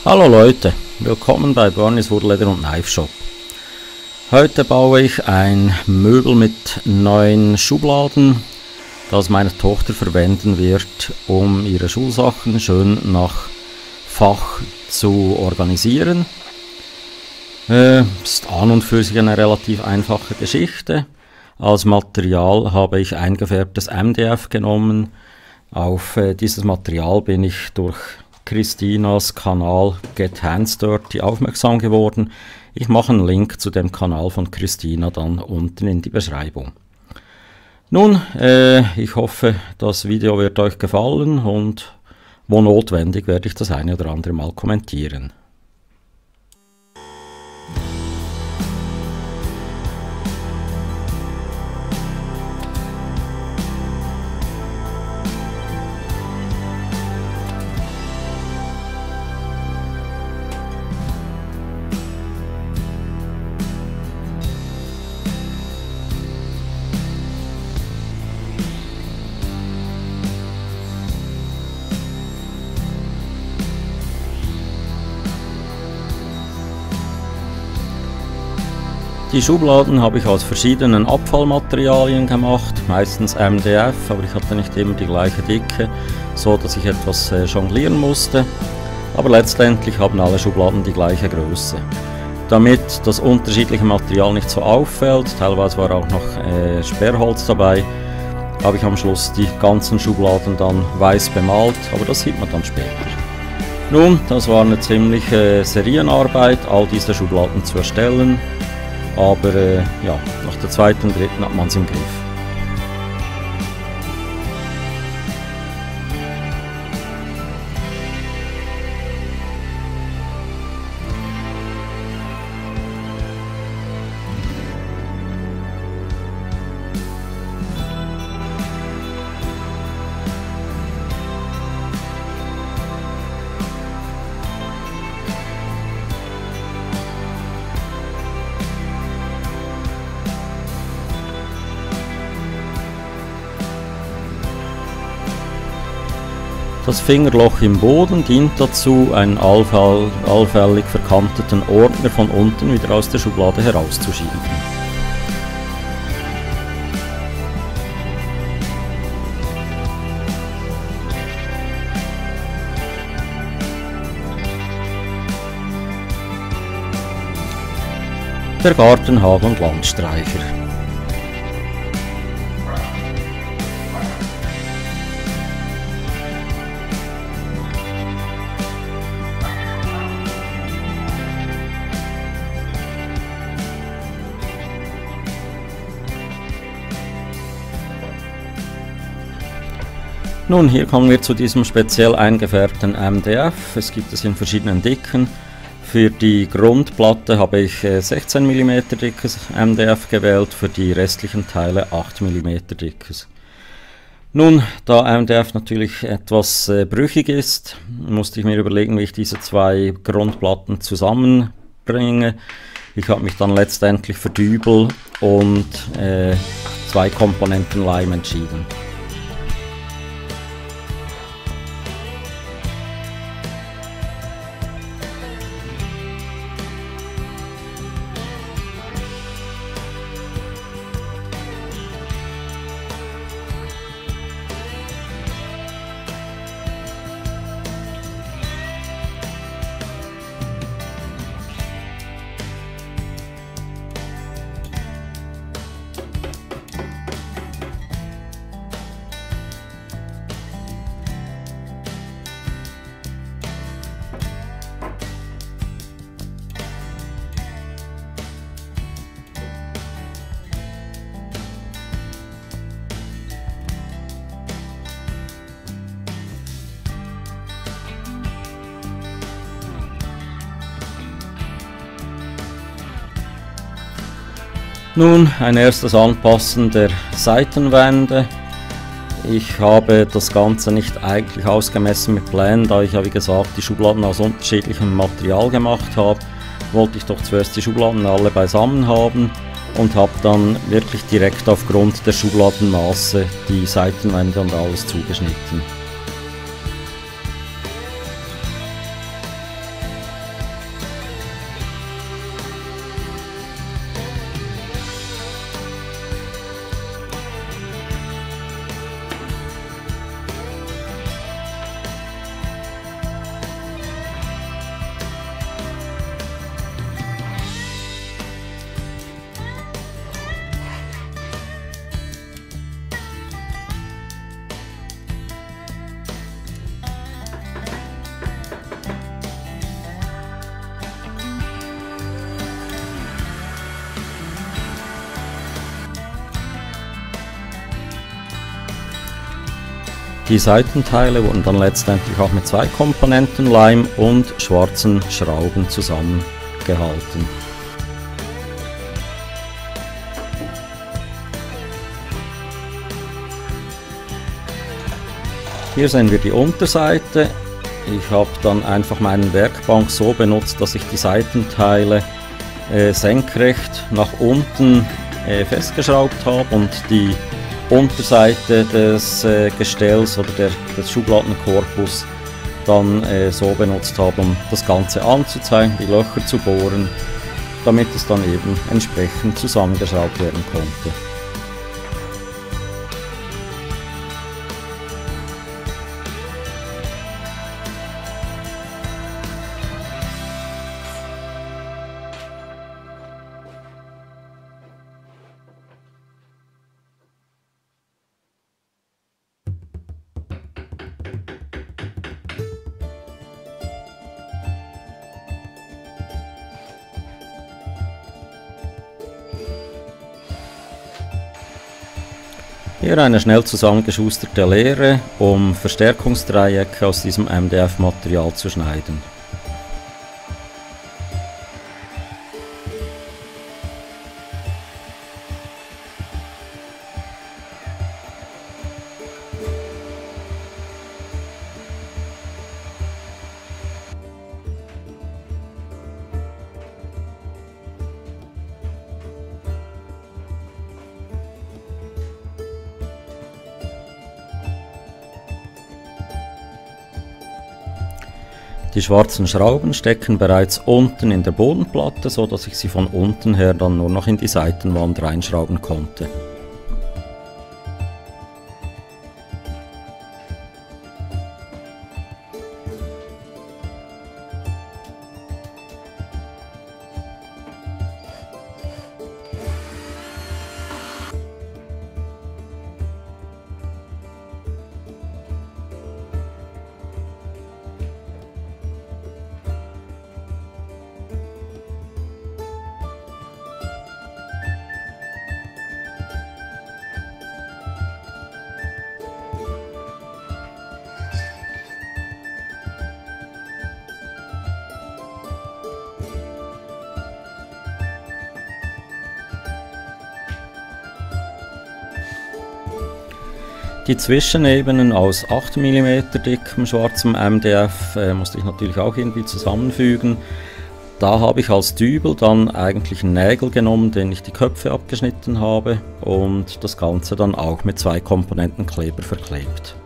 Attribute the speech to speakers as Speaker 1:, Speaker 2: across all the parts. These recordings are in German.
Speaker 1: Hallo Leute, willkommen bei Bernie's Wood Leather und Knife Shop. Heute baue ich ein Möbel mit 9 Schubladen, das meine Tochter verwenden wird, um ihre Schulsachen schön nach Fach zu organisieren. Ist an und für sich eine relativ einfache Geschichte. Als Material habe ich eingefärbtes MDF genommen. Auf dieses Material bin ich durch Christinas Kanal Get Hands Dirty aufmerksam geworden. Ich mache einen Link zu dem Kanal von Christina dann unten in die Beschreibung. Nun, ich hoffe, das Video wird euch gefallen und wo notwendig werde ich das eine oder andere mal kommentieren. Die Schubladen habe ich aus verschiedenen Abfallmaterialien gemacht, meistens MDF, aber ich hatte nicht immer die gleiche Dicke, so dass ich etwas jonglieren musste. Aber letztendlich haben alle Schubladen die gleiche Größe. Damit das unterschiedliche Material nicht so auffällt, teilweise war auch noch Sperrholz dabei, habe ich am Schluss die ganzen Schubladen dann weiß bemalt, aber das sieht man dann später. Nun, das war eine ziemliche Serienarbeit, all diese Schubladen zu erstellen. Aber ja, nach der zweiten und dritten hat man es im Griff. Das Fingerloch im Boden dient dazu, einen allfällig verkanteten Ordner von unten wieder aus der Schublade herauszuschieben. Der Gartenhagel und Landstreicher. Nun, hier kommen wir zu diesem speziell eingefärbten MDF. Es gibt es in verschiedenen Dicken. Für die Grundplatte habe ich 16 mm dickes MDF gewählt, für die restlichen Teile 8 mm dickes. Nun, da MDF natürlich etwas brüchig ist, musste ich mir überlegen, wie ich diese zwei Grundplatten zusammenbringe. Ich habe mich dann letztendlich für Dübel und 2 Komponenten Leim entschieden. Nun ein erstes Anpassen der Seitenwände. Ich habe das Ganze nicht eigentlich ausgemessen mit Plänen, da ich ja wie gesagt die Schubladen aus unterschiedlichem Material gemacht habe. Wollte ich doch zuerst die Schubladen alle beisammen haben und habe dann wirklich direkt aufgrund der Schubladenmaße die Seitenwände und alles zugeschnitten. Die Seitenteile wurden dann letztendlich auch mit 2 Komponenten Leim und schwarzen Schrauben zusammengehalten. Hier sehen wir die Unterseite. Ich habe dann einfach meinen Werkbank so benutzt, dass ich die Seitenteile senkrecht nach unten festgeschraubt habe und die Unterseite des Gestells oder des Schubladenkorpus dann so benutzt habe, um das Ganze anzuzeigen, die Löcher zu bohren, damit es dann eben entsprechend zusammengeschraubt werden konnte. Hier eine schnell zusammengeschusterte Lehre, um Verstärkungsdreiecke aus diesem MDF-Material zu schneiden. Die schwarzen Schrauben stecken bereits unten in der Bodenplatte, so dass ich sie von unten her dann nur noch in die Seitenwand reinschrauben konnte. Die Zwischenebenen aus 8 mm dickem schwarzem MDF musste ich natürlich auch irgendwie zusammenfügen. Da habe ich als Dübel dann eigentlich einen Nägel genommen, den ich die Köpfe abgeschnitten habe und das Ganze dann auch mit 2 Komponenten Kleber verklebt.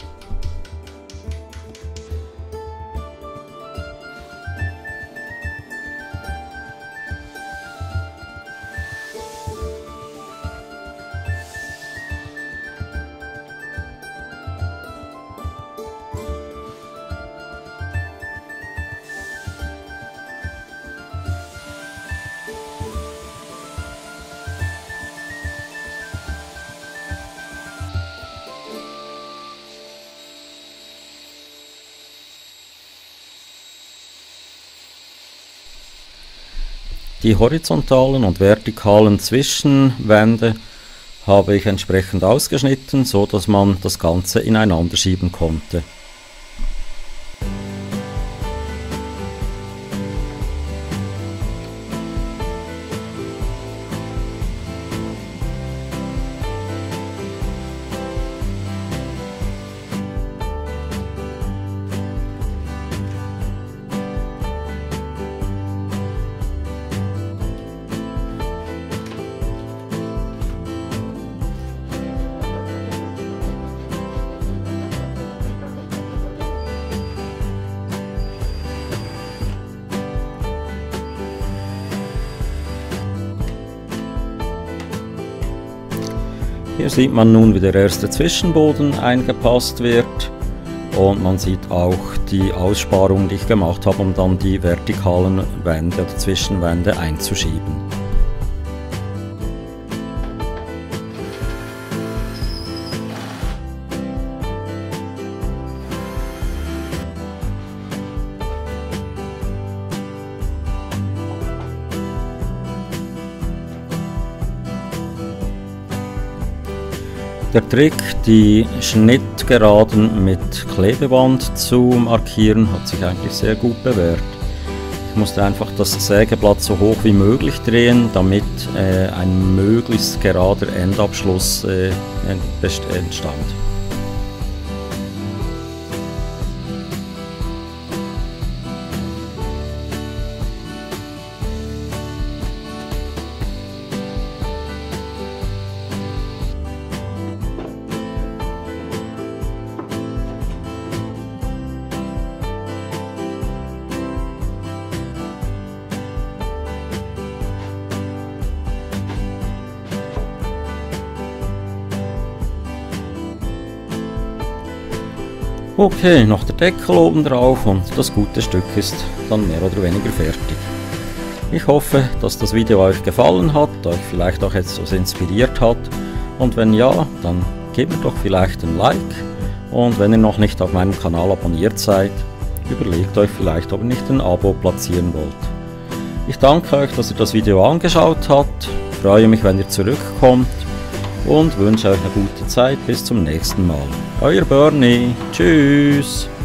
Speaker 1: Die horizontalen und vertikalen Zwischenwände habe ich entsprechend ausgeschnitten, so dass man das Ganze ineinander schieben konnte. Hier sieht man nun, wie der erste Zwischenboden eingepasst wird und man sieht auch die Aussparungen, die ich gemacht habe, um dann die vertikalen Wände oder Zwischenwände einzuschieben. Der Trick, die Schnittgeraden mit Klebeband zu markieren, hat sich eigentlich sehr gut bewährt. Ich musste einfach das Sägeblatt so hoch wie möglich drehen, damit ein möglichst gerader Endabschluss entstand. Okay, noch der Deckel oben drauf und das gute Stück ist dann mehr oder weniger fertig. Ich hoffe, dass das Video euch gefallen hat, euch vielleicht auch etwas inspiriert hat, und wenn ja, dann gebt mir doch vielleicht ein Like, und wenn ihr noch nicht auf meinem Kanal abonniert seid, überlegt euch vielleicht, ob ihr nicht ein Abo platzieren wollt. Ich danke euch, dass ihr das Video angeschaut habt, freue mich, wenn ihr zurückkommt und wünsche euch eine gute Zeit bis zum nächsten Mal. Euer Bernie, tschüss!